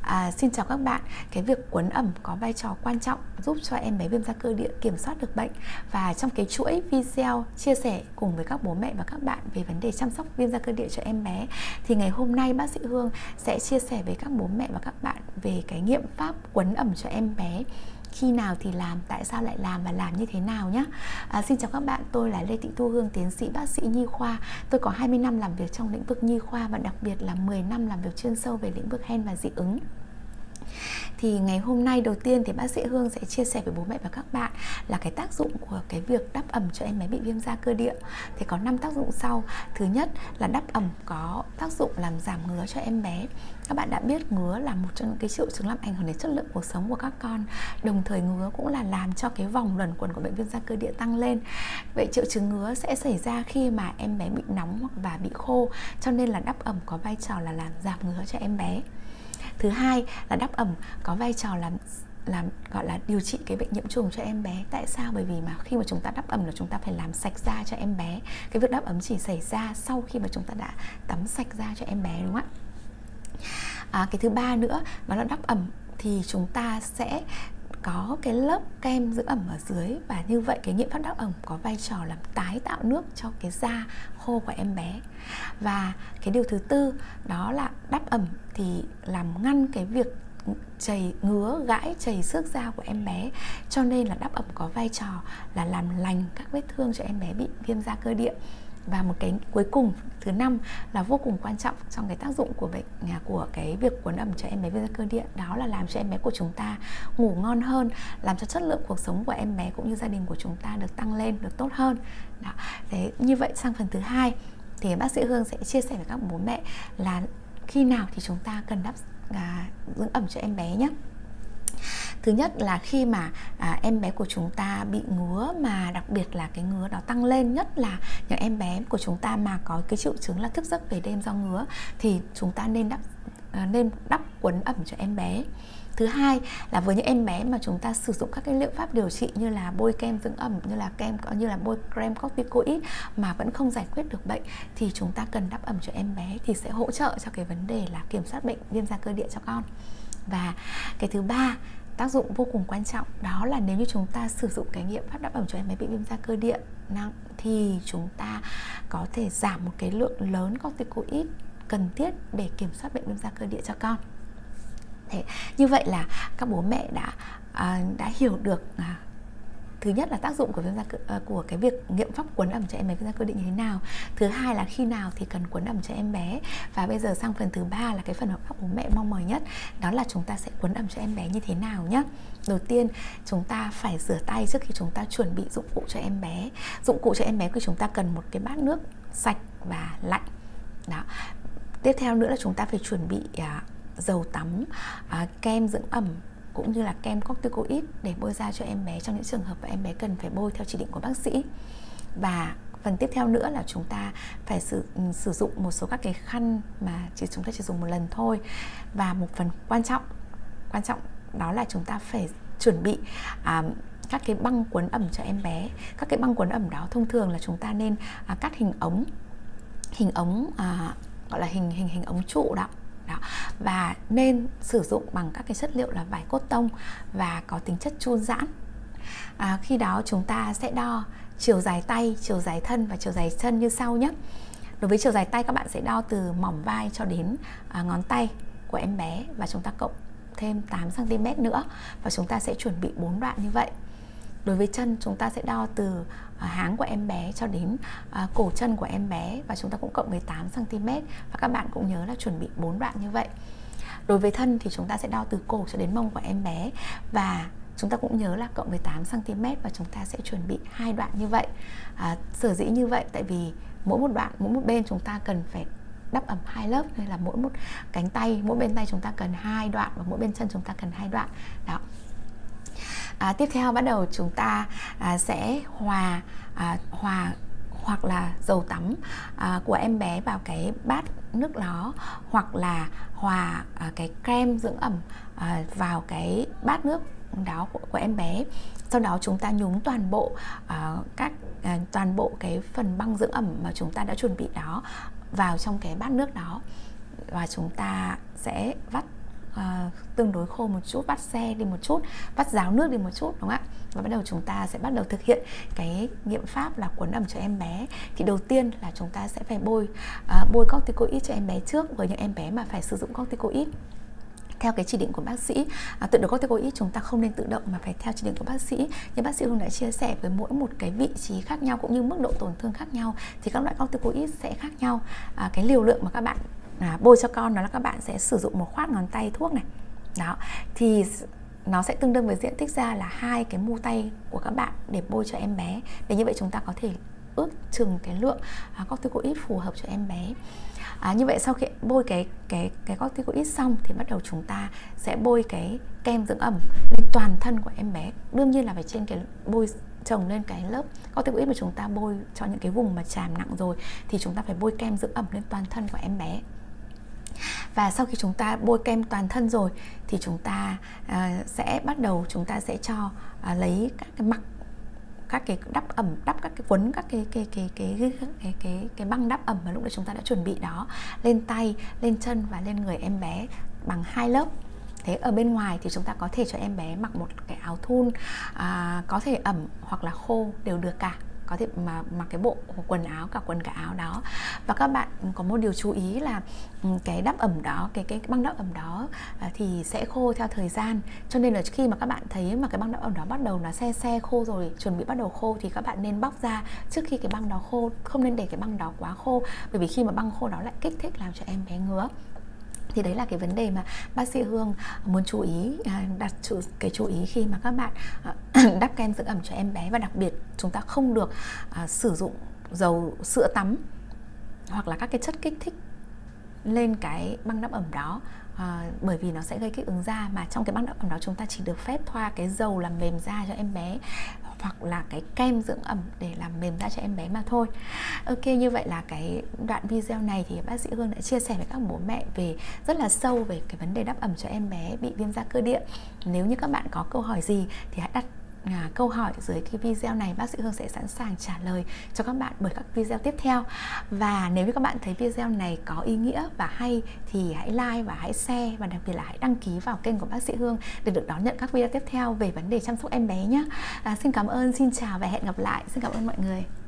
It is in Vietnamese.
Xin chào các bạn. Cái việc quấn ẩm có vai trò quan trọng giúp cho em bé viêm da cơ địa kiểm soát được bệnh. Và trong cái chuỗi video chia sẻ cùng với các bố mẹ và các bạn về vấn đề chăm sóc viêm da cơ địa cho em bé, thì ngày hôm nay bác sĩ Hương sẽ chia sẻ với các bố mẹ và các bạn về cái nghiệm pháp quấn ẩm cho em bé. Khi nào thì làm, tại sao lại làm và làm như thế nào nhé. Xin chào các bạn, tôi là Lê Thị Thu Hương, tiến sĩ bác sĩ nhi khoa. Tôi có 20 năm làm việc trong lĩnh vực nhi khoa và đặc biệt là 10 năm làm việc chuyên sâu về lĩnh vực hen và dị ứng. Thì ngày hôm nay đầu tiên thì bác sĩ Hương sẽ chia sẻ với bố mẹ và các bạn là cái tác dụng của cái việc đắp ẩm cho em bé bị viêm da cơ địa. Thì có 5 tác dụng sau. Thứ nhất là đắp ẩm có tác dụng làm giảm ngứa cho em bé. Các bạn đã biết ngứa là một trong những cái triệu chứng làm ảnh hưởng đến chất lượng cuộc sống của các con. Đồng thời ngứa cũng là làm cho cái vòng luẩn quẩn của bệnh viêm da cơ địa tăng lên. Vậy triệu chứng ngứa sẽ xảy ra khi mà em bé bị nóng hoặc và bị khô, cho nên là đắp ẩm có vai trò là làm giảm ngứa cho em bé. Thứ hai là đắp ẩm có vai trò làm gọi là điều trị cái bệnh nhiễm trùng cho em bé. Tại sao? Bởi vì mà khi mà chúng ta đắp ẩm là chúng ta phải làm sạch da cho em bé. Cái việc đắp ẩm chỉ xảy ra sau khi mà chúng ta đã tắm sạch da cho em bé, đúng không ạ? Cái thứ ba nữa đó là đắp ẩm thì chúng ta sẽ có cái lớp kem dưỡng ẩm ở dưới, và như vậy cái nghiệm pháp đắp ẩm có vai trò làm tái tạo nước cho cái da khô của em bé. Và cái điều thứ tư đó là đắp ẩm thì làm ngăn cái việc chảy ngứa, gãi, chảy xước da của em bé, cho nên là đắp ẩm có vai trò là làm lành các vết thương cho em bé bị viêm da cơ địa. Và một cái cuối cùng, thứ năm là vô cùng quan trọng trong cái tác dụng của cái việc quấn ẩm cho em bé viêm da cơ địa, đó là làm cho em bé của chúng ta ngủ ngon hơn, làm cho chất lượng cuộc sống của em bé cũng như gia đình của chúng ta được tăng lên, được tốt hơn. Đó. Thế như vậy sang phần thứ hai thì bác sĩ Hương sẽ chia sẻ với các bố mẹ là khi nào thì chúng ta cần đắp dưỡng ẩm cho em bé nhé. Thứ nhất là khi mà em bé của chúng ta bị ngứa, mà đặc biệt là cái ngứa đó tăng lên, nhất là những em bé của chúng ta mà có cái triệu chứng là thức giấc về đêm do ngứa, thì chúng ta nên đắp quấn ẩm cho em bé. Thứ hai là với những em bé mà chúng ta sử dụng các cái liệu pháp điều trị như là bôi kem dưỡng ẩm, như là bôi creme corticoid mà vẫn không giải quyết được bệnh, thì chúng ta cần đắp ẩm cho em bé thì sẽ hỗ trợ cho cái vấn đề là kiểm soát bệnh viêm da cơ địa cho con. Và cái thứ ba, tác dụng vô cùng quan trọng, đó là nếu như chúng ta sử dụng cái nghiệm pháp đắp ẩm cho em bé bị viêm da cơ địa nặng thì chúng ta có thể giảm một cái lượng lớn corticoid cần thiết để kiểm soát bệnh viêm da cơ địa cho con. Thế như vậy là các bố mẹ đã hiểu được thứ nhất là tác dụng của cái việc nghiệm pháp quấn ẩm cho em bé viêm da cơ địa như thế nào. Thứ hai là khi nào thì cần quấn ẩm cho em bé. Và bây giờ sang phần thứ ba là cái phần mà các bố mẹ mong mỏi nhất, đó là chúng ta sẽ quấn ẩm cho em bé như thế nào nhé. Đầu tiên chúng ta phải rửa tay trước khi chúng ta chuẩn bị dụng cụ cho em bé. Dụng cụ cho em bé thì chúng ta cần một cái bát nước sạch và lạnh. Đó. Tiếp theo nữa là chúng ta phải chuẩn bị dầu tắm, kem dưỡng ẩm cũng như là kem corticoid để bôi ra cho em bé trong những trường hợp mà em bé cần phải bôi theo chỉ định của bác sĩ. Và phần tiếp theo nữa là chúng ta phải sử dụng một số các cái khăn mà chúng ta chỉ dùng một lần thôi. Và một phần quan trọng đó là chúng ta phải chuẩn bị các cái băng quấn ẩm cho em bé. Các cái băng quấn ẩm đó thông thường là chúng ta nên cắt hình ống gọi là hình ống trụ đó. Và nên sử dụng bằng các cái chất liệu là vải cốt tông và có tính chất chun giãn. Khi đó chúng ta sẽ đo chiều dài tay, chiều dài thân và chiều dài chân như sau nhé. Đối với chiều dài tay, các bạn sẽ đo từ mỏm vai cho đến ngón tay của em bé, và chúng ta cộng thêm 8 cm nữa, và chúng ta sẽ chuẩn bị 4 đoạn như vậy. Đối với chân, chúng ta sẽ đo từ háng của em bé cho đến cổ chân của em bé, và chúng ta cũng cộng 18 cm, và các bạn cũng nhớ là chuẩn bị 4 đoạn như vậy. Đối với thân thì chúng ta sẽ đo từ cổ cho đến mông của em bé, và chúng ta cũng nhớ là cộng 18 cm, và chúng ta sẽ chuẩn bị 2 đoạn như vậy. Sở dĩ như vậy tại vì mỗi một bên chúng ta cần phải đắp ẩm 2 lớp, nên là mỗi một cánh tay, mỗi bên tay chúng ta cần 2 đoạn, và mỗi bên chân chúng ta cần 2 đoạn. Đó. Tiếp theo bắt đầu chúng ta sẽ hòa hoặc là dầu tắm của em bé vào cái bát nước đó, hoặc là hòa cái kem dưỡng ẩm vào cái bát nước đó của em bé. Sau đó chúng ta nhúng toàn bộ toàn bộ cái phần băng dưỡng ẩm mà chúng ta đã chuẩn bị đó vào trong cái bát nước đó, và chúng ta sẽ vắt tương đối khô một chút, vắt xe đi một chút, vắt ráo nước đi một chút, đúng không ạ? Và bắt đầu chúng ta sẽ bắt đầu thực hiện cái nghiệm pháp là quấn ẩm cho em bé. Thì đầu tiên là chúng ta sẽ phải bôi corticoid cho em bé trước, với những em bé mà phải sử dụng corticoid theo cái chỉ định của bác sĩ. Tự động corticoid chúng ta không nên tự động mà phải theo chỉ định của bác sĩ. Như bác sĩ Hương đã chia sẻ, với mỗi một cái vị trí khác nhau cũng như mức độ tổn thương khác nhau thì các loại corticoid sẽ khác nhau. Cái liều lượng mà các bạn bôi cho con đó là các bạn sẽ sử dụng một khoát ngón tay thuốc này. Đó, thì nó sẽ tương đương với diện tích da là 2 cái mu tay của các bạn để bôi cho em bé. Để như vậy chúng ta có thể ước chừng cái lượng corticoid phù hợp cho em bé. Như vậy sau khi bôi cái corticoid xong thì bắt đầu chúng ta sẽ bôi cái kem dưỡng ẩm lên toàn thân của em bé. Đương nhiên là phải trên cái bôi chồng lên cái lớp corticoid mà chúng ta bôi cho những cái vùng mà chàm nặng rồi thì chúng ta phải bôi kem dưỡng ẩm lên toàn thân của em bé. Và sau khi chúng ta bôi kem toàn thân rồi thì chúng ta sẽ bắt đầu chúng ta sẽ cho lấy các cái mặc các cái đắp ẩm, đắp các cái quấn các cái băng đắp ẩm mà lúc đấy chúng ta đã chuẩn bị đó lên tay, lên chân và lên người em bé bằng 2 lớp. Thế ở bên ngoài thì chúng ta có thể cho em bé mặc một cái áo thun, có thể ẩm hoặc là khô đều được cả, có thể mà mặc cái bộ quần áo, cả quần cả áo đó. Và các bạn có một điều chú ý là cái đắp ẩm đó, cái băng đắp ẩm đó thì sẽ khô theo thời gian. Cho nên là khi mà các bạn thấy mà cái băng đắp ẩm đó bắt đầu nó se khô rồi, chuẩn bị bắt đầu khô thì các bạn nên bóc ra trước khi cái băng đó khô. Không nên để cái băng đó quá khô, bởi vì khi mà băng khô đó lại kích thích làm cho em bé ngứa. Thì đấy là cái vấn đề mà bác sĩ Hương muốn chú ý, đặt cái chú ý khi mà các bạn đắp kem dưỡng ẩm cho em bé. Và đặc biệt chúng ta không được sử dụng dầu sữa tắm hoặc là các cái chất kích thích lên cái băng đắp ẩm đó, bởi vì nó sẽ gây kích ứng da. Mà trong cái băng đắp ẩm đó chúng ta chỉ được phép thoa cái dầu làm mềm da cho em bé hoặc là cái kem dưỡng ẩm để làm mềm da cho em bé mà thôi. Ok, như vậy là cái đoạn video này thì bác sĩ Hương đã chia sẻ với các bố mẹ về rất là sâu về cái vấn đề đắp ẩm cho em bé bị viêm da cơ địa. Nếu như các bạn có câu hỏi gì thì hãy đặt câu hỏi dưới cái video này, bác sĩ Hương sẽ sẵn sàng trả lời cho các bạn bởi các video tiếp theo. Và nếu như các bạn thấy video này có ý nghĩa và hay thì hãy like và hãy share, và đặc biệt là hãy đăng ký vào kênh của bác sĩ Hương để được đón nhận các video tiếp theo về vấn đề chăm sóc em bé nhé. Xin cảm ơn, xin chào và hẹn gặp lại. Xin cảm ơn mọi người.